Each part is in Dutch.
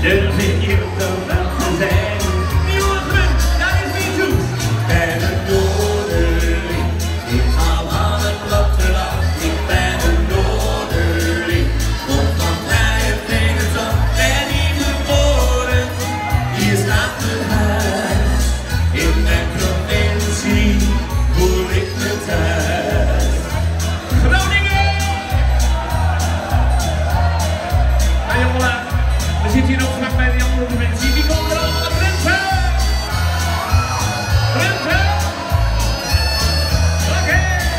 Dus ik hier dan wel te zijn. Nieuwe dat is niet toe. Ben een noorderling. Ik hou aan het platteland. Ik ben een noorderling. Kom van vrije Tegenstand. Ben hier geboren. Hier staat mijn huis. In mijn provincie voel ik me thuis. Groningen! Nou jongen, we zitten hier nog vlak bij die andere provincie. Wie komt er allemaal naar Drenthe? Drenthe! Oké!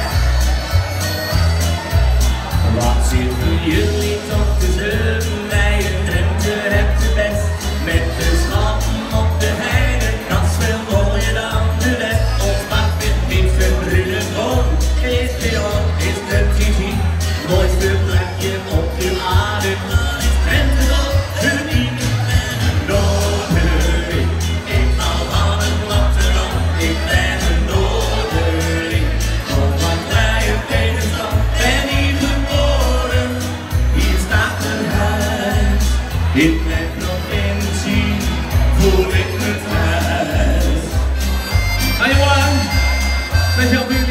Wat zitten jullie toch te zeuren? Wij in Drenthe hebt het best. Met de schatten op de heide, dat is veel mooier dan de rest. Ons pad met niet verbrunnen gewoon. Is de hoop, is de tv. Mooiste plekje op de aarde, dan is Drenthe toch uniek. Noorderling, ik hou van het platteland. Ik ben een noorderling. Kom van vrije Tegenstand, ben hier geboren. Hier staat mijn huis. In mijn provincie voel ik me thuis. Nou jongen, speciaal